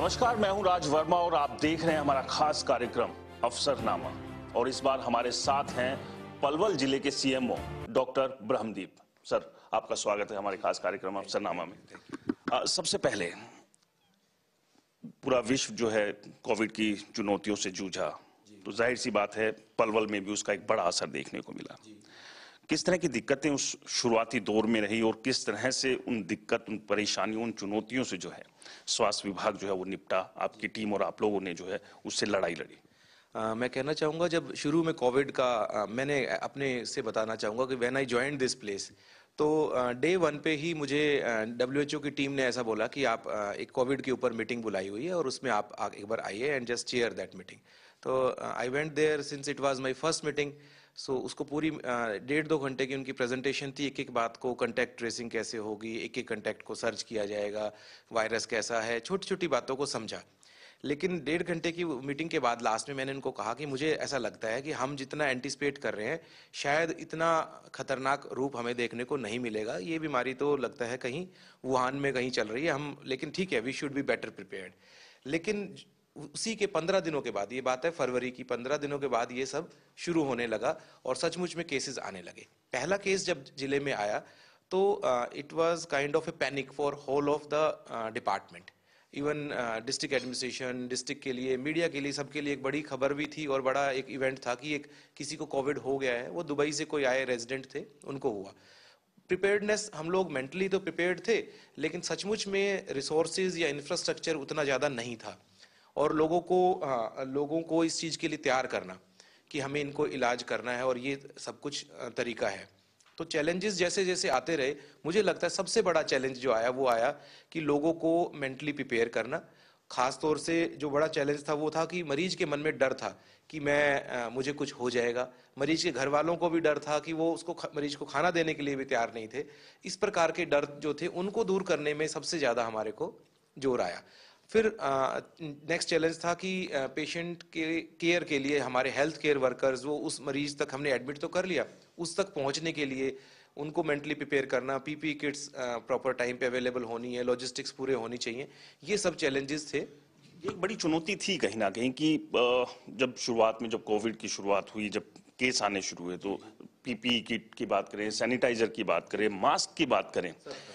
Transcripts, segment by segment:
नमस्कार, मैं हूं राज वर्मा और आप देख रहे हैं हमारा खास कार्यक्रम अफसरनामा। और इस बार हमारे साथ हैं पलवल जिले के सीएमओ डॉक्टर ब्रह्मदीप। सर, आपका स्वागत है हमारे खास कार्यक्रम अफसरनामा में। सबसे पहले पूरा विश्व जो है कोविड की चुनौतियों से जूझा, तो जाहिर सी बात है पलवल में भी उसका एक बड़ा असर देखने को मिला। किस तरह की दिक्कतें उस शुरुआती दौर में रही और किस तरह से उन दिक्कत, उन परेशानियों, उन चुनौतियों से जो है स्वास्थ्य विभाग जो है वो निपटा, आपकी टीम और आप लोगों ने जो है उससे लड़ाई लड़ी? मैं कहना चाहूँगा जब शुरू में कोविड का मैंने अपने से बताना चाहूँगा कि when I joined this place, तो डे वन पे ही मुझे WHO की टीम ने ऐसा बोला कि आप एक कोविड के ऊपर मीटिंग बुलाई हुई है और उसमें आप एक बार आइए and just chair that meeting. तो I went there since it was my first meeting. So उसको पूरी 1.5-2 घंटे की उनकी प्रेजेंटेशन थी। एक एक बात को, कंटैक्ट ट्रेसिंग कैसे होगी, एक एक कंटैक्ट को सर्च किया जाएगा, वायरस कैसा है, छोटी छोटी बातों को समझा। लेकिन 1.5 घंटे की मीटिंग के बाद लास्ट में मैंने उनको कहा कि मुझे ऐसा लगता है कि हम जितना एंटिसिपेट कर रहे हैं शायद इतना खतरनाक रूप हमें देखने को नहीं मिलेगा। ये बीमारी तो लगता है कहीं वुहान में कहीं चल रही है, हम लेकिन ठीक है, we should be better prepared. लेकिन उसी के 15 दिनों के बाद, ये बात है फरवरी की, 15 दिनों के बाद ये सब शुरू होने लगा और सचमुच में केसेस आने लगे। पहला केस जब जिले में आया तो it was kind of a panic for whole of the department. Even district administration, district के लिए, मीडिया के लिए, सबके लिए एक बड़ी खबर भी थी और बड़ा एक इवेंट था कि एक किसी को कोविड हो गया है। वो दुबई से कोई आए रेजिडेंट थे, उनको हुआ। प्रिपेयर्डनेस, हम लोग मेंटली तो प्रिपेयर्ड थे, लेकिन सचमुच में रिसोर्सेज या इंफ्रास्ट्रक्चर उतना ज़्यादा नहीं था। और लोगों को इस चीज़ के लिए तैयार करना कि हमें इनको इलाज करना है और ये सब कुछ तरीका है। तो चैलेंजेस जैसे जैसे आते रहे, मुझे लगता है सबसे बड़ा चैलेंज जो आया वो आया कि लोगों को मेंटली प्रिपेयर करना। खास तौर से जो बड़ा चैलेंज था वो था कि मरीज के मन में डर था कि मुझे कुछ हो जाएगा। मरीज के घर वालों को भी डर था कि वो मरीज को खाना देने के लिए भी तैयार नहीं थे। इस प्रकार के डर जो थे उनको दूर करने में सबसे ज़्यादा हमारे को जोर आया। फिर नेक्स्ट चैलेंज था कि पेशेंट के केयर के लिए हमारे हेल्थ केयर वर्कर्स, वो उस मरीज तक हमने एडमिट तो कर लिया, उस तक पहुंचने के लिए उनको मेंटली प्रिपेयर करना, पीपी किट्स प्रॉपर टाइम पे अवेलेबल होनी है, लॉजिस्टिक्स पूरे होनी चाहिए। ये सब चैलेंजेस थे। एक बड़ी चुनौती थी कहीं ना कहीं कि जब शुरुआत में, जब कोविड की शुरुआत हुई, जब केस आने शुरू हुए, तो पीपी किट की बात करें, सैनिटाइजर की बात करें, मास्क की बात करें,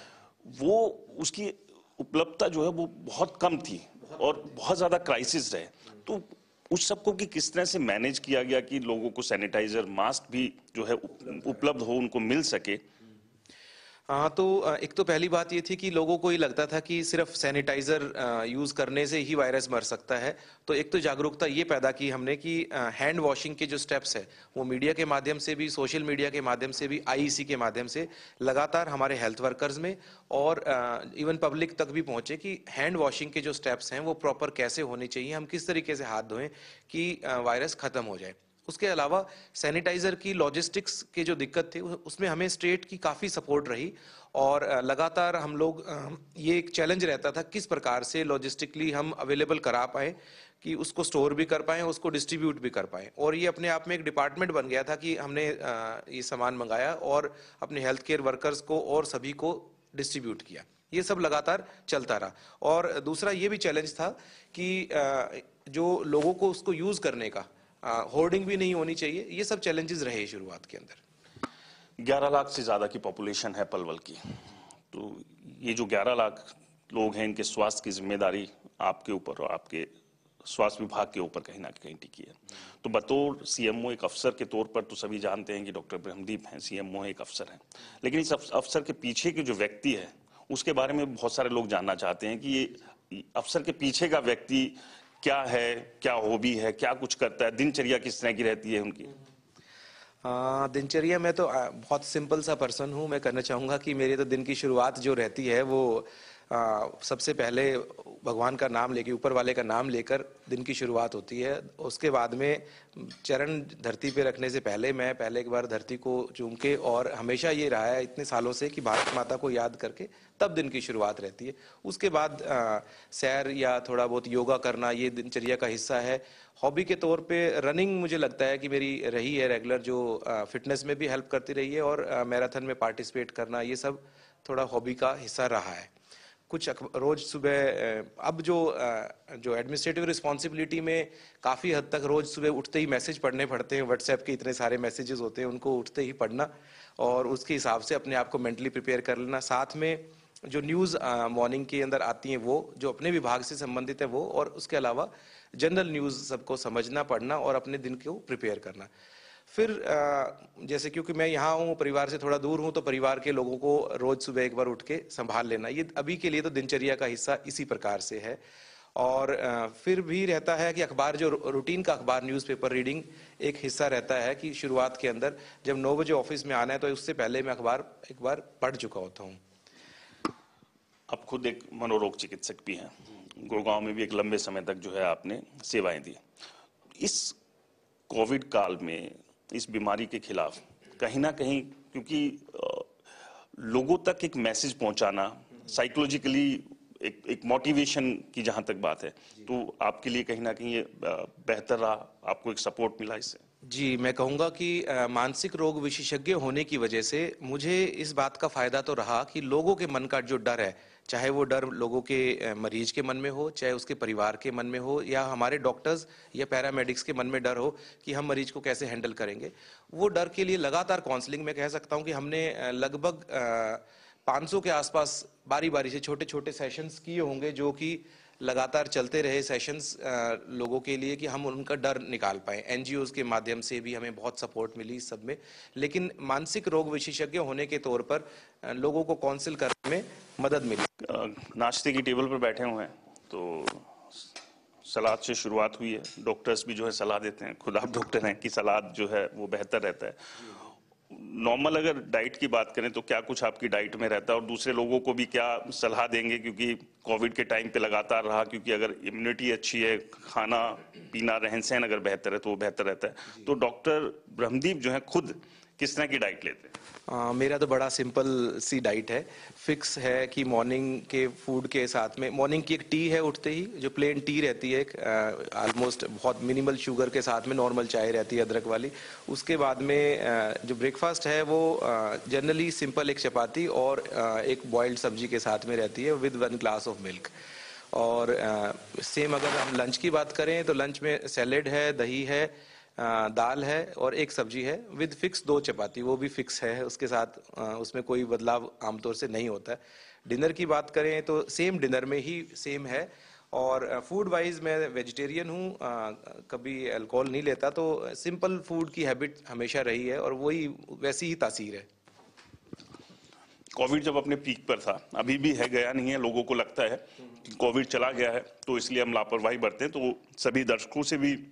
वो उसकी उपलब्धता जो है वो बहुत कम थी और बहुत ज्यादा क्राइसिस रहे। तो उस सबको कि किस तरह से मैनेज किया गया कि लोगों को सैनिटाइजर, मास्क भी जो है उपलब्ध हो, उनको मिल सके? हाँ, तो एक तो पहली बात ये थी कि लोगों को ये लगता था कि सिर्फ सैनिटाइजर यूज करने से ही वायरस मर सकता है। तो एक तो जागरूकता ये पैदा की हमने कि हैंड वॉशिंग के जो स्टेप्स है वो मीडिया के माध्यम से भी, सोशल मीडिया के माध्यम से भी, आईईसी के माध्यम से लगातार हमारे हेल्थ वर्कर्स में और इवन पब्लिक तक भी पहुंचे कि हैंड वॉशिंग के जो स्टेप्स हैं वो प्रॉपर कैसे होने चाहिए, हम किस तरीके से हाथ धोएं कि वायरस खत्म हो जाए। उसके अलावा सैनिटाइजर की लॉजिस्टिक्स की जो दिक्कत थी उसमें हमें स्टेट की काफ़ी सपोर्ट रही और लगातार हम लोग, ये एक चैलेंज रहता था किस प्रकार से लॉजिस्टिकली हम अवेलेबल करा पाए कि उसको स्टोर भी कर पाएँ, उसको डिस्ट्रीब्यूट भी कर पाएँ। और ये अपने आप में एक डिपार्टमेंट बन गया था कि हमने ये सामान मंगाया और अपने हेल्थ केयर वर्कर्स को और सभी को डिस्ट्रीब्यूट किया। ये सब लगातार चलता रहा। और दूसरा ये भी चैलेंज था कि जो लोगों को उसको यूज़ करने का होर्डिंग भी नहीं होनी चाहिए। ये सब चैलेंजेस रहे शुरुआत के अंदर। 11 लाख से ज्यादा की पॉपुलेशन है पलवल की, तो ये जो 11 लाख लोग हैं, इनके स्वास्थ्य की जिम्मेदारी आपके ऊपर और आपके स्वास्थ्य विभाग के ऊपर कहीं ना कहीं टिकी है। तो बतौर सीएमओ, एक अफसर के तौर पर तो सभी जानते हैं कि डॉक्टर ब्रह्मदीप हैं, सीएमओ एक अफसर हैं, लेकिन इस अफसर के पीछे के जो व्यक्ति है उसके बारे में बहुत सारे लोग जानना चाहते हैं कि ये अफसर के पीछे का व्यक्ति क्या है, क्या हॉबी है, क्या कुछ करता है, दिनचर्या किस तरह की रहती है उनकी? दिनचर्या में तो बहुत सिंपल सा पर्सन हूँ। मैं कहना चाहूँगा कि मेरी तो दिन की शुरुआत जो रहती है वो सबसे पहले भगवान का नाम लेके, ऊपर वाले का नाम लेकर दिन की शुरुआत होती है। उसके बाद में चरण धरती पे रखने से पहले मैं पहले एक बार धरती को चूम के, और हमेशा ये रहा है इतने सालों से कि भारत माता को याद करके तब दिन की शुरुआत रहती है। उसके बाद सैर या थोड़ा बहुत योगा करना ये दिनचर्या का हिस्सा है। हॉबी के तौर पे रनिंग मुझे लगता है कि मेरी रही है रेगुलर, जो फिटनेस में भी हेल्प करती रही है, और मैराथन में पार्टिसिपेट करना, ये सब थोड़ा हॉबी का हिस्सा रहा है। कुछ रोज सुबह अब जो एडमिनिस्ट्रेटिव रिस्पॉन्सिबिलिटी में काफ़ी हद तक रोज सुबह उठते ही मैसेज पढ़ने पड़ते हैं, व्हाट्सएप के इतने सारे मैसेजेस होते हैं, उनको उठते ही पढ़ना और उसके हिसाब से अपने आप को मेंटली प्रिपेयर कर लेना। साथ में जो न्यूज़ मॉर्निंग के अंदर आती हैं वो जो अपने विभाग से संबंधित है वो, और उसके अलावा जनरल न्यूज़ सबको समझना, पढ़ना और अपने दिन को प्रिपेयर करना। फिर जैसे क्योंकि मैं यहाँ हूँ, परिवार से थोड़ा दूर हूँ, तो परिवार के लोगों को रोज सुबह एक बार उठ के संभाल लेना, ये अभी के लिए तो दिनचर्या का हिस्सा इसी प्रकार से है। और फिर भी रहता है कि अखबार, जो रूटीन का अखबार न्यूज़पेपर रीडिंग एक हिस्सा रहता है कि शुरुआत के अंदर जब 9 बजे ऑफिस में आना है तो उससे पहले मैं अखबार एक बार पढ़ चुका होता हूँ। आप खुद एक मनोरोग चिकित्सक भी हैं, गुड़गांव में भी एक लंबे समय तक जो है आपने सेवाएं दी। इस कोविड काल में इस बीमारी के खिलाफ कहीं ना कहीं, क्योंकि लोगों तक एक मैसेज पहुंचाना साइकोलॉजिकली एक मोटिवेशन की जहां तक बात है, तो आपके लिए कहीं ना कहीं ये बेहतर रहा, आपको एक सपोर्ट मिला इससे? जी, मैं कहूँगा कि मानसिक रोग विशेषज्ञ होने की वजह से मुझे इस बात का फायदा तो रहा कि लोगों के मन का जो डर है, चाहे वो डर लोगों के मरीज के मन में हो, चाहे उसके परिवार के मन में हो, या हमारे डॉक्टर्स या पैरामेडिक्स के मन में डर हो कि हम मरीज को कैसे हैंडल करेंगे, वो डर के लिए लगातार काउंसलिंग, मैं कह सकता हूँ कि हमने लगभग 500 के आसपास बारी बारी से छोटे छोटे सेशंस किए होंगे, जो कि लगातार चलते रहे सेशंस लोगों के लिए कि हम उनका डर निकाल पाए। एनजीओज के माध्यम से भी हमें बहुत सपोर्ट मिली इस सब में, लेकिन मानसिक रोग विशेषज्ञ होने के तौर पर लोगों को काउंसिल करने में मदद मिली। नाश्ते की टेबल पर बैठे हुए हैं तो सलाद से शुरुआत हुई है, डॉक्टर्स भी जो है सलाह देते हैं, खुद आप डॉक्टर हैं, कि सलाद जो है वो बेहतर रहता है। नॉर्मल अगर डाइट की बात करें तो क्या कुछ आपकी डाइट में रहता है, और दूसरे लोगों को भी क्या सलाह देंगे, क्योंकि कोविड के टाइम पे लगातार रहा, क्योंकि अगर इम्यूनिटी अच्छी है, खाना पीना रहन सहन अगर बेहतर है तो वो बेहतर रहता है। तो डॉक्टर ब्रह्मदीप जो है खुद किस तरह की डाइट लेते हैं? मेरा तो बड़ा सिंपल सी डाइट है, फिक्स है कि मॉर्निंग के फूड के साथ में मॉर्निंग की एक टी है, उठते ही जो प्लेन टी रहती है, ऑलमोस्ट बहुत मिनिमल शुगर के साथ में नॉर्मल चाय रहती है अदरक वाली। उसके बाद में जो ब्रेकफास्ट है वो जनरली सिंपल एक चपाती और एक बॉइल्ड सब्जी के साथ में रहती है विद 1 ग्लास ऑफ मिल्क। और सेम अगर हम लंच की बात करें तो लंच में सैलेड है, दही है, दाल है और एक सब्जी है विद फिक्स 2 चपाती, वो भी फिक्स है, उसके साथ उसमें कोई बदलाव आमतौर से नहीं होता है। डिनर की बात करें तो सेम डिनर में ही सेम है। और फूड वाइज मैं वेजिटेरियन हूँ, कभी अल्कोहल नहीं लेता, तो सिंपल फूड की हैबिट हमेशा रही है और वही वैसी ही तासीर है। कोविड जब अपने पीक पर था, अभी भी है, गया नहीं है, लोगों को लगता है कि कोविड चला गया है तो इसलिए हम लापरवाही बरतें। तो सभी दर्शकों से भी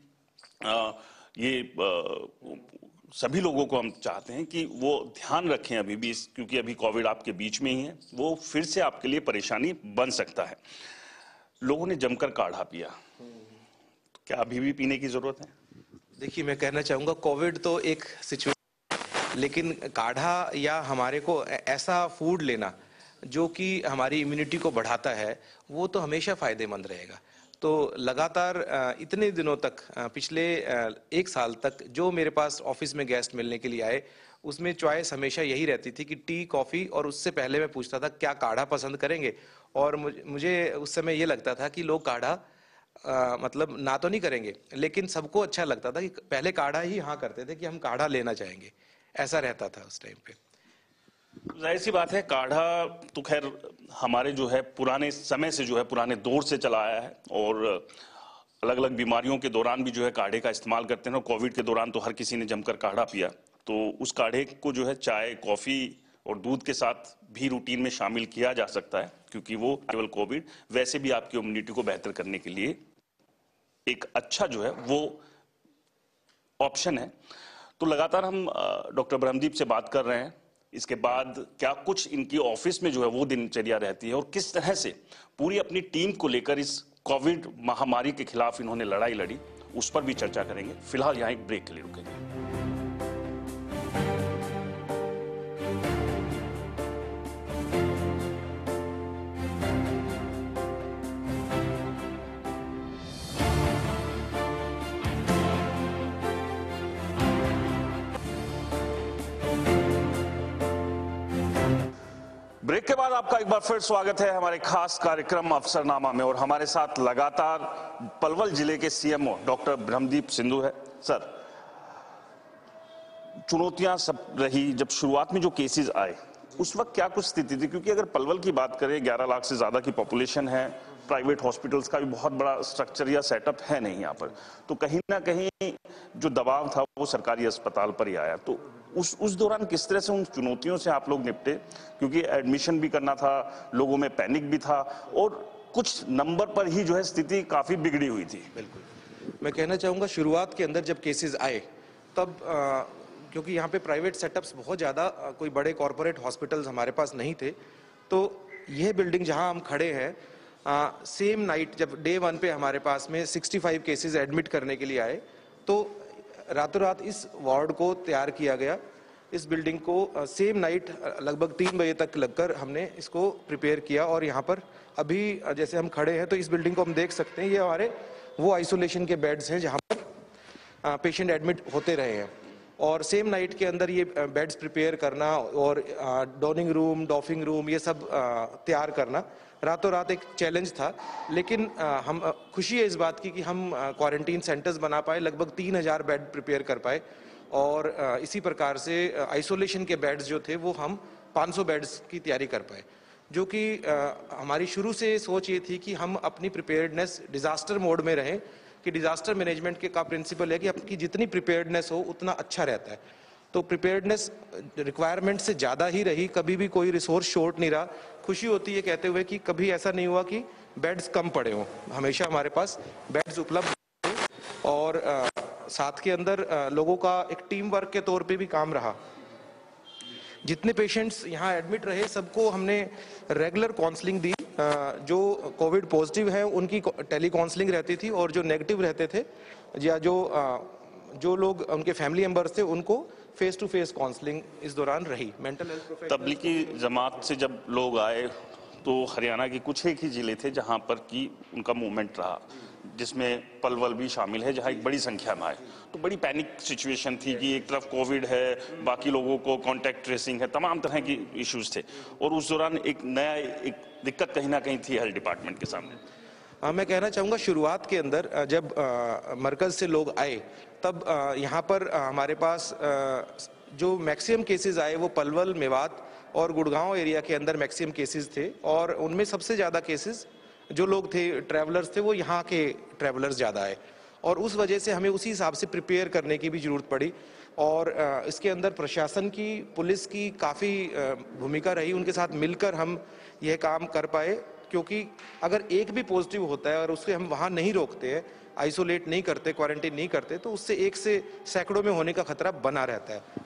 सभी लोगों को हम चाहते हैं कि वो ध्यान रखें अभी भी, क्योंकि अभी कोविड आपके बीच में ही है, वो फिर से आपके लिए परेशानी बन सकता है। लोगों ने जमकर काढ़ा पिया, तो क्या अभी भी पीने की जरूरत है? देखिए, मैं कहना चाहूंगा कोविड तो एक सिचुएशन, लेकिन काढ़ा या हमारे को ऐसा फूड लेना जो कि हमारी इम्यूनिटी को बढ़ाता है, वो तो हमेशा फायदेमंद रहेगा। तो लगातार इतने दिनों तक, पिछले 1 साल तक जो मेरे पास ऑफिस में गेस्ट मिलने के लिए आए, उसमें चॉइस हमेशा यही रहती थी कि टी, कॉफी, और उससे पहले मैं पूछता था क्या काढ़ा पसंद करेंगे। और मुझे उस समय ये लगता था कि लोग काढ़ा मतलब ना तो नहीं करेंगे, लेकिन सबको अच्छा लगता था कि पहले काढ़ा ही हाँ करते थे कि हम काढ़ा लेना चाहेंगे, ऐसा रहता था उस टाइम पे। जाहिर सी बात है, काढ़ा तो खैर हमारे जो है पुराने समय से, जो है पुराने दौर से चला आया है, और अलग अलग बीमारियों के दौरान भी जो है काढ़े का इस्तेमाल करते हैं। और कोविड के दौरान तो हर किसी ने जमकर काढ़ा पिया, तो उस काढ़े को जो है चाय, कॉफी और दूध के साथ भी रूटीन में शामिल किया जा सकता है, क्योंकि वो केवल कोविड, वैसे भी आपकी इम्यूनिटी को बेहतर करने के लिए एक अच्छा जो है वो ऑप्शन है। तो लगातार हम डॉक्टर ब्रह्मदीप से बात कर रहे हैं, इसके बाद क्या कुछ इनकी ऑफिस में जो है वो दिनचर्या रहती है, और किस तरह से पूरी अपनी टीम को लेकर इस कोविड महामारी के खिलाफ इन्होंने लड़ाई लड़ी, उस पर भी चर्चा करेंगे। फिलहाल यहां एक ब्रेक के लिए रुकेंगे। ब्रेक के बाद आपका एक बार फिर स्वागत है हमारे खास कार्यक्रम अफसरनामा में। और हमारे साथ लगातार पलवल जिले के सीएमओ डॉक्टर ब्रह्मदीप सिंधु है। सर, चुनौतियां सब रही, जब शुरुआत में जो केसेस आए उस वक्त क्या कुछ स्थिति थी? क्योंकि अगर पलवल की बात करें, 11 लाख से ज्यादा की पॉपुलेशन है, प्राइवेट हॉस्पिटल्स का भी बहुत बड़ा स्ट्रक्चर या सेटअप है नहीं यहाँ पर, तो कहीं ना कहीं जो दबाव था वो सरकारी अस्पताल पर ही आया। तो उस दौरान किस तरह से उन चुनौतियों से आप लोग निपटे? क्योंकि एडमिशन भी करना था, लोगों में पैनिक भी था और कुछ नंबर पर ही जो है स्थिति काफी बिगड़ी हुई थी। बिल्कुल, मैं कहना चाहूँगा शुरुआत के अंदर जब केसेस आए तब क्योंकि यहाँ पे प्राइवेट सेटअप्स बहुत ज़्यादा, कोई बड़े कॉरपोरेट हॉस्पिटल्स हमारे पास नहीं थे, तो यह बिल्डिंग जहाँ हम खड़े हैं, सेम नाइट जब डे 1 पे हमारे पास में 65 केसेस एडमिट करने के लिए आए, तो रातों रात इस वार्ड को तैयार किया गया। इस बिल्डिंग को सेम नाइट लगभग 3 बजे तक लगकर हमने इसको प्रिपेयर किया। और यहाँ पर अभी जैसे हम खड़े हैं तो इस बिल्डिंग को हम देख सकते हैं, ये हमारे वो आइसोलेशन के बेड्स हैं जहाँ पर पेशेंट एडमिट होते रहे हैं। और सेम नाइट के अंदर ये बेड्स प्रिपेयर करना और डॉनिंग रूम, डॉफिंग रूम, ये सब तैयार करना रातों रात एक चैलेंज था। लेकिन हम खुशी है इस बात की कि हम क्वारंटीन सेंटर्स बना पाए, लगभग 3000 बेड प्रिपेयर कर पाए। और इसी प्रकार से आइसोलेशन के बेड्स जो थे वो हम 500 बेड्स की तैयारी कर पाए, जो कि हमारी शुरू से सोच ये थी कि हम अपनी प्रिपेयर्डनेस डिजास्टर मोड में रहें, कि डिजास्टर मैनेजमेंट के का प्रिंसिपल है कि आपकी जितनी प्रिपेयर्डनेस हो उतना अच्छा रहता है। तो प्रिपेयर्डनेस रिक्वायरमेंट से ज़्यादा ही रही, कभी भी कोई रिसोर्स शॉर्ट नहीं रहा। खुशी होती है कहते हुए कि कभी ऐसा नहीं हुआ कि बेड्स कम पड़े हों, हमेशा हमारे पास बेड्स उपलब्ध थे। और साथ के अंदर लोगों का एक टीम वर्क के तौर पे भी काम रहा। जितने पेशेंट्स यहाँ एडमिट रहे सबको हमने रेगुलर काउंसलिंग दी। जो कोविड पॉजिटिव है उनकी टेली काउंसलिंग रहती थी, और जो नेगेटिव रहते थे या जो लोग उनके फैमिली मेंबर्स थे उनको फेस टू फेस काउंसलिंग इस दौरान रही। Mental health professional Tablighi Jamaat से जब लोग आए तो हरियाणा के कुछ एक ही जिले थे जहां पर कि उनका मूवमेंट रहा, जिसमें पलवल भी शामिल है जहां एक बड़ी संख्या में आए। तो बड़ी पैनिक सिचुएशन थी कि एक तरफ कोविड है, बाकी लोगों को कांटेक्ट ट्रेसिंग है, तमाम तरह की इश्यूज थे। और उस दौरान एक नया एक दिक्कत कहीं ना कहीं थी हेल्थ डिपार्टमेंट के सामने। मैं कहना चाहूँगा शुरुआत के अंदर जब मरकज से लोग आए तब यहाँ पर हमारे पास जो मैक्सिमम केसेस आए वो पलवल, मेवात और गुड़गांव एरिया के अंदर मैक्सिमम केसेस थे। और उनमें सबसे ज़्यादा केसेस जो लोग थे, ट्रैवलर्स थे, वो यहाँ के ट्रैवलर्स ज़्यादा आए। और उस वजह से हमें उसी हिसाब से प्रिपेयर करने की भी ज़रूरत पड़ी। और इसके अंदर प्रशासन की, पुलिस की काफ़ी भूमिका रही, उनके साथ मिलकर हम यह काम कर पाए। क्योंकि अगर एक भी पॉजिटिव होता है और उससे हम वहाँ नहीं रोकते हैं, आइसोलेट नहीं करते, क्वारंटीन नहीं करते, तो उससे एक से सैकड़ों में होने का खतरा बना रहता है।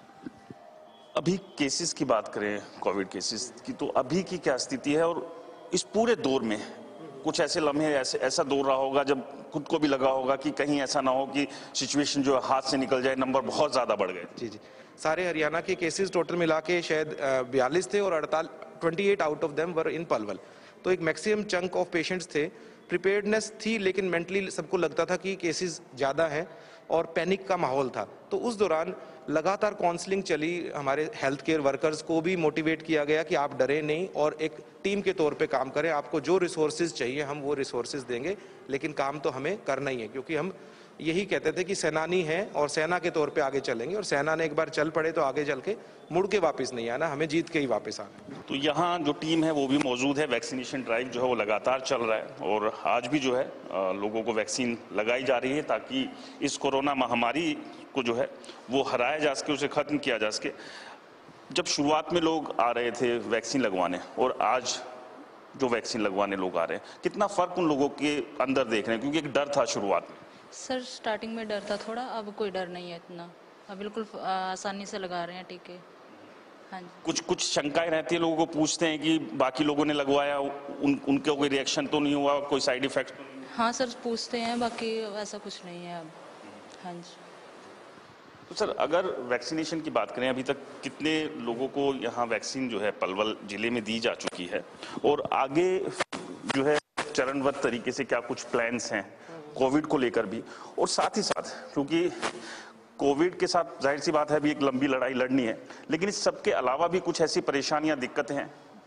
अभी केसेस की बात करें, कोविड केसेस की, तो अभी की क्या स्थिति है? और इस पूरे दौर में कुछ ऐसे लम्हे, ऐसा दौर रहा होगा जब खुद को भी लगा होगा कि कहीं ऐसा ना हो कि सिचुएशन जो है हाथ से निकल जाए, नंबर बहुत ज्यादा बढ़ गए? जी जी, सारे हरियाणा के केसेस टोटल मिला के शायद 42 थे और 28 out of them were in Palwal. तो एक मैक्सिमम चंक ऑफ पेशेंट्स थे। प्रिपेयर्डनेस थी, लेकिन मेंटली सबको लगता था कि केसेस ज़्यादा हैं और पैनिक का माहौल था। तो उस दौरान लगातार काउंसलिंग चली, हमारे हेल्थ केयर वर्कर्स को भी मोटिवेट किया गया कि आप डरें नहीं और एक टीम के तौर पे काम करें। आपको जो रिसोर्सेज चाहिए हम वो रिसोर्सेज देंगे, लेकिन काम तो हमें करना ही है, क्योंकि हम यही कहते थे कि सेनानी हैं और सेना के तौर पे आगे चलेंगे। और सेना ने एक बार चल पड़े तो आगे चल के मुड़ के वापस नहीं आना, हमें जीत के ही वापस आना। तो यहाँ जो टीम है वो भी मौजूद है। वैक्सीनेशन ड्राइव जो है वो लगातार चल रहा है और आज भी जो है लोगों को वैक्सीन लगाई जा रही है ताकि इस कोरोना महामारी को जो है वो हराया जा सके, उसे खत्म किया जा सके। जब शुरुआत में लोग आ रहे थे वैक्सीन लगवाने और आज जो वैक्सीन लगवाने लोग आ रहे हैं, कितना फर्क उन लोगों के अंदर देख रहे हैं? क्योंकि एक डर था शुरुआत में। सर स्टार्टिंग में डर था थोड़ा, अब कोई डर नहीं है इतना, अब बिल्कुल आसानी से लगा रहे हैं टीके। हाँ जी, कुछ शंकाएं रहती है, लोगों को पूछते हैं कि बाकी लोगों ने लगवाया, उनके कोई रिएक्शन तो नहीं हुआ, कोई साइड इफेक्ट? हाँ सर पूछते हैं, बाकी ऐसा कुछ नहीं है अब। हाँ जी। तो सर अगर वैक्सीनेशन की बात करें, अभी तक कितने लोगों को यहाँ वैक्सीन जो है पलवल जिले में दी जा चुकी है और आगे जो है चरणबद्ध तरीके से क्या कुछ प्लान्स हैं कोविड को लेकर भी? और साथ ही साथ क्योंकि कोविड के साथ जाहिर सी बात है अभी एक लंबी लड़ाई लड़नी है, लेकिन इस सब के अलावा भी कुछ ऐसी परेशानियां, दिक्कतें हैं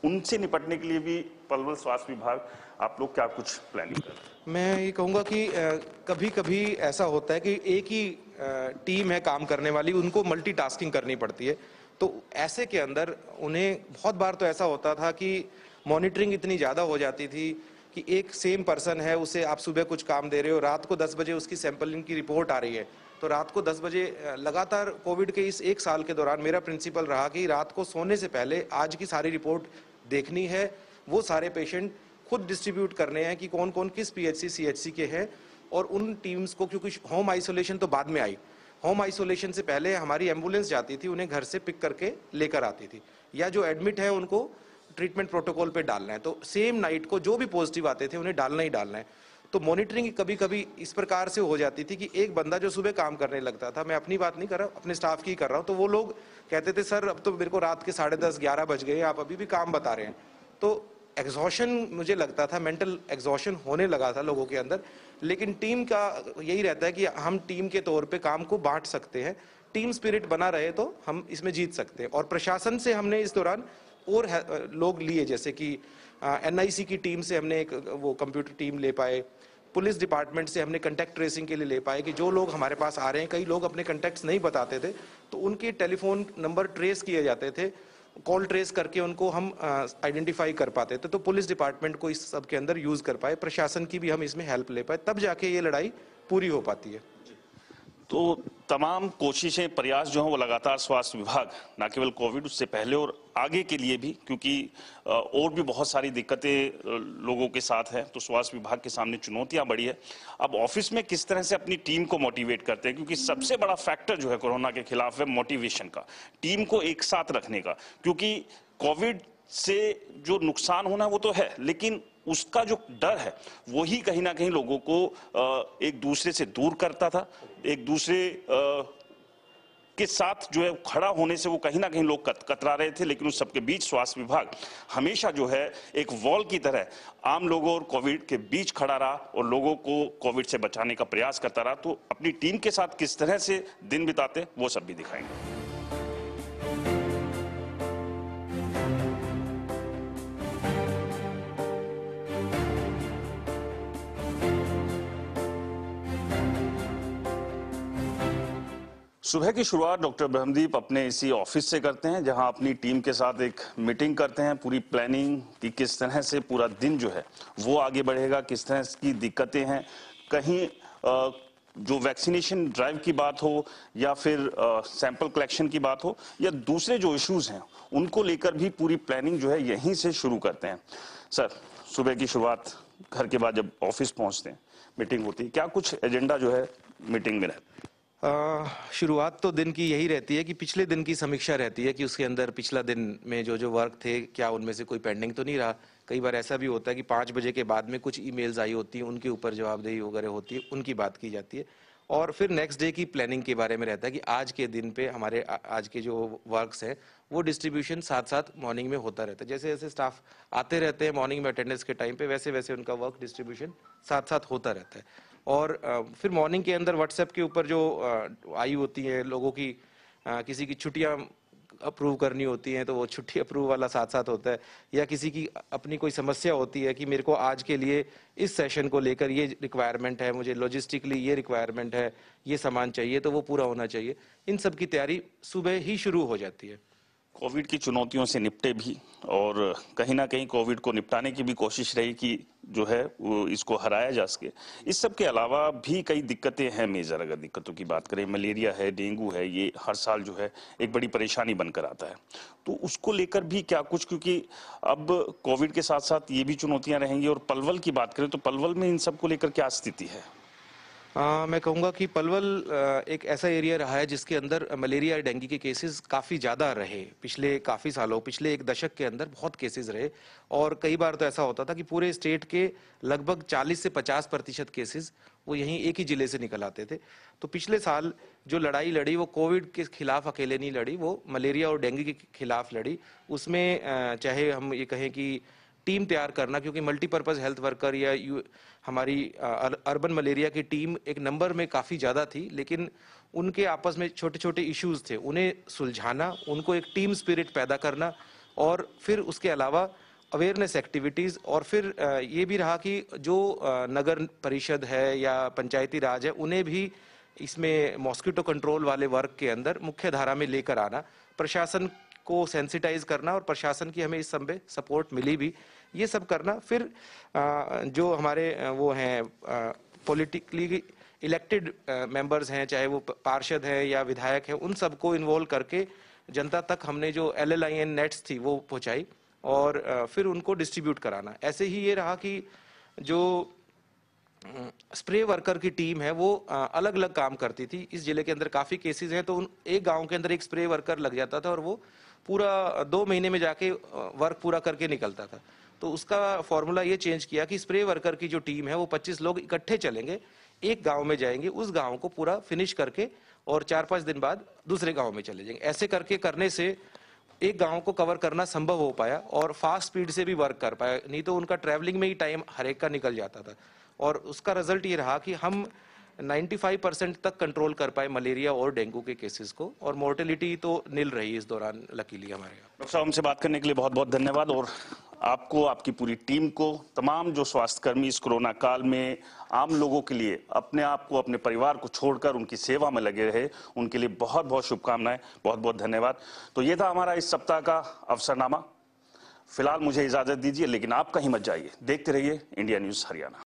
उनसे निपटने के लिए भी पलवल स्वास्थ्य विभाग आप लोग क्या कुछ प्लानिंग कर रहे हैं? मैं ये कहूँगा कि कभी कभी ऐसा होता है कि एक ही टीम है काम करने वाली, उनको मल्टीटास्किंग करनी पड़ती है। तो ऐसे के अंदर उन्हें बहुत बार तो ऐसा होता था कि मॉनिटरिंग इतनी ज़्यादा हो जाती थी कि एक सेम पर्सन है, उसे आप सुबह कुछ काम दे रहे हो, रात को 10 बजे उसकी सैंपलिंग की रिपोर्ट आ रही है। तो रात को 10 बजे लगातार कोविड के इस एक साल के दौरान मेरा प्रिंसिपल रहा कि रात को सोने से पहले आज की सारी रिपोर्ट देखनी है। वो सारे पेशेंट खुद डिस्ट्रीब्यूट करने हैं कि कौन कौन किस पीएचसी सीएचसी के हैं, और उन टीम्स को, क्योंकि होम आइसोलेशन तो बाद में आई, होम आइसोलेशन से पहले हमारी एम्बुलेंस जाती थी, उन्हें घर से पिक करके लेकर आती थी, या जो एडमिट है उनको ट्रीटमेंट प्रोटोकॉल पे डालना है। तो सेम नाइट को जो भी पॉजिटिव आते थे उन्हें डालना ही डालना है। तो मॉनिटरिंग कभी कभी इस प्रकार से हो जाती थी कि एक बंदा जो सुबह काम करने लगता था, मैं अपनी बात नहीं कर रहा, अपने स्टाफ की कर रहा हूँ, तो वो लोग कहते थे सर अब तो मेरे को रात के 10:30-11 बज गए, आप अभी भी काम बता रहे हैं। तो एग्जॉशन, मुझे लगता था मेंटल एग्जॉशन होने लगा था लोगों के अंदर। लेकिन टीम का यही रहता है कि हम टीम के तौर पे काम को बांट सकते हैं, टीम स्पिरिट बना रहे तो हम इसमें जीत सकते हैं। और प्रशासन से हमने इस दौरान और लोग लिए, जैसे कि एनआईसी की टीम से हमने एक वो कंप्यूटर टीम ले पाए, पुलिस डिपार्टमेंट से हमने कंटेक्ट ट्रेसिंग के लिए ले पाए कि जो लोग हमारे पास आ रहे हैं, कई लोग अपने कंटेक्ट्स नहीं बताते थे, तो उनके टेलीफोन नंबर ट्रेस किए जाते थे, कॉल ट्रेस करके उनको हम आइडेंटिफाई कर पाते थे। तो पुलिस डिपार्टमेंट को इस सब के अंदर यूज कर पाए, प्रशासन की भी हम इसमें हेल्प ले पाए, तब जाके ये लड़ाई पूरी हो पाती है। तो तमाम कोशिशें, प्रयास जो हैं वो लगातार स्वास्थ्य विभाग न केवल कोविड, उससे पहले और आगे के लिए भी, क्योंकि और भी बहुत सारी दिक्कतें लोगों के साथ है, तो स्वास्थ्य विभाग के सामने चुनौतियां बड़ी है। अब ऑफिस में किस तरह से अपनी टीम को मोटिवेट करते हैं, क्योंकि सबसे बड़ा फैक्टर जो है कोरोना के खिलाफ है मोटिवेशन का, टीम को एक साथ रखने का। क्योंकि कोविड से जो नुकसान होना वो तो है, लेकिन उसका जो डर है वही कहीं ना कहीं लोगों को एक दूसरे से दूर करता था, एक दूसरे के साथ जो है खड़ा होने से वो कहीं ना कहीं लोग कतरा रहे थे। लेकिन उस सबके बीच स्वास्थ्य विभाग हमेशा जो है एक वॉल की तरह आम लोगों और कोविड के बीच खड़ा रहा और लोगों को कोविड से बचाने का प्रयास करता रहा। तो अपनी टीम के साथ किस तरह से दिन बिताते वो सब भी दिखाएंगे। सुबह की शुरुआत डॉक्टर ब्रह्मदीप अपने इसी ऑफिस से करते हैं, जहां अपनी टीम के साथ एक मीटिंग करते हैं, पूरी प्लानिंग कि किस तरह से पूरा दिन जो है वो आगे बढ़ेगा, किस तरह की दिक्कतें हैं, कहीं जो वैक्सीनेशन ड्राइव की बात हो या फिर सैंपल कलेक्शन की बात हो या दूसरे जो इश्यूज हैं उनको लेकर भी पूरी प्लानिंग जो है यहीं से शुरू करते हैं। सर, सुबह की शुरुआत घर के बाद जब ऑफिस पहुंचते हैं, मीटिंग होती है, क्या कुछ एजेंडा जो है मीटिंग में रहता है? शुरुआत तो दिन की यही रहती है कि पिछले दिन की समीक्षा रहती है कि उसके अंदर पिछला दिन में जो जो वर्क थे, क्या उनमें से कोई पेंडिंग तो नहीं रहा। कई बार ऐसा भी होता है कि 5 बजे के बाद में कुछ ईमेल्स आई होती हैं, उनके ऊपर जवाबदेही वगैरह होती है, उनकी बात की जाती है। और फिर नेक्स्ट डे की प्लानिंग के बारे में रहता है कि आज के दिन पे हमारे आज के जो वर्क्स हैं वो डिस्ट्रीब्यूशन साथ साथ मॉर्निंग में होता रहता है। जैसे जैसे स्टाफ आते रहते हैं मॉर्निंग में अटेंडेंस के टाइम पे, वैसे वैसे उनका वर्क डिस्ट्रीब्यूशन साथ साथ होता रहता है। और फिर मॉर्निंग के अंदर व्हाट्सएप के ऊपर जो आई होती है लोगों की, किसी की छुट्टियां अप्रूव करनी होती हैं तो वो छुट्टी अप्रूव वाला साथ साथ होता है, या किसी की अपनी कोई समस्या होती है कि मेरे को आज के लिए इस सेशन को लेकर ये रिक्वायरमेंट है, मुझे लॉजिस्टिकली ये रिक्वायरमेंट है, ये सामान चाहिए तो वो पूरा होना चाहिए। इन सब की तैयारी सुबह ही शुरू हो जाती है। कोविड की चुनौतियों से निपटे भी और कहीं ना कहीं कोविड को निपटाने की भी कोशिश रही कि जो है वो इसको हराया जा सके। इस सब के अलावा भी कई दिक्कतें हैं मेजर। अगर दिक्कतों की बात करें, मलेरिया है, डेंगू है, ये हर साल जो है एक बड़ी परेशानी बनकर आता है, तो उसको लेकर भी क्या कुछ, क्योंकि अब कोविड के साथ साथ ये भी चुनौतियां रहेंगी। और पलवल की बात करें तो पलवल में इन सब को लेकर क्या स्थिति है? मैं कहूँगा कि पलवल एक ऐसा एरिया रहा है जिसके अंदर मलेरिया और डेंगू के केसेस काफ़ी ज़्यादा रहे। पिछले काफ़ी सालों, पिछले एक दशक के अंदर बहुत केसेस रहे, और कई बार तो ऐसा होता था कि पूरे स्टेट के लगभग 40 से 50% केसेस वो यहीं एक ही जिले से निकल आते थे। तो पिछले साल जो लड़ाई लड़ी वो कोविड के खिलाफ अकेले नहीं लड़ी, वो मलेरिया और डेंगू के खिलाफ लड़ी। उसमें चाहे हम ये कहें कि टीम तैयार करना, क्योंकि मल्टीपर्पज हेल्थ वर्कर या हमारी अर्बन मलेरिया की टीम एक नंबर में काफ़ी ज़्यादा थी, लेकिन उनके आपस में छोटे छोटे इश्यूज थे, उन्हें सुलझाना, उनको एक टीम स्पिरिट पैदा करना, और फिर उसके अलावा अवेयरनेस एक्टिविटीज़, और फिर ये भी रहा कि जो नगर परिषद है या पंचायती राज है उन्हें भी इसमें मॉस्किटो कंट्रोल वाले वर्क के अंदर मुख्य धारा में लेकर आना, प्रशासन को सेंसिटाइज करना, और प्रशासन की हमें इस सब में सपोर्ट मिली भी, ये सब करना। फिर जो हमारे वो हैं पॉलिटिकली इलेक्टेड मेंबर्स हैं, चाहे वो पार्षद हैं या विधायक हैं, उन सबको इन्वॉल्व करके जनता तक हमने जो LLIN नेट्स थी वो पहुंचाई और फिर उनको डिस्ट्रीब्यूट कराना। ऐसे ही ये रहा कि जो स्प्रे वर्कर की टीम है वो अलग अलग काम करती थी। इस जिले के अंदर काफ़ी केसेस हैं, तो एक गांव के अंदर एक स्प्रे वर्कर लग जाता था और वो पूरा 2 महीने में जाके वर्क पूरा करके निकलता था। तो उसका फॉर्मूला ये चेंज किया कि स्प्रे वर्कर की जो टीम है वो 25 लोग इकट्ठे चलेंगे, एक गांव में जाएंगे, उस गांव को पूरा फिनिश करके और 4-5 दिन बाद दूसरे गांव में चले जाएंगे। ऐसे करने से एक गांव को कवर करना संभव हो पाया और फास्ट स्पीड से भी वर्क कर पाया, नहीं तो उनका ट्रैवलिंग में ही टाइम हर एक का निकल जाता था। और उसका रिजल्ट ये रहा कि हम 95% तक कंट्रोल कर पाए मलेरिया और डेंगू के केसेस को, और मोर्टेलिटी तो नील रही इस दौरान लकीली हमारे यहाँ। डॉक्टर साहब, हमसे बात करने के लिए बहुत बहुत धन्यवाद, और आपको, आपकी पूरी टीम को, तमाम जो स्वास्थ्यकर्मी इस कोरोना काल में आम लोगों के लिए अपने आप को, अपने परिवार को छोड़कर उनकी सेवा में लगे रहे, उनके लिए बहुत बहुत शुभकामनाएं, बहुत बहुत धन्यवाद। तो ये था हमारा इस सप्ताह का अवसरनामा। फिलहाल मुझे इजाजत दीजिए, लेकिन आप कहीं मत जाइए, देखते रहिए इंडिया न्यूज हरियाणा।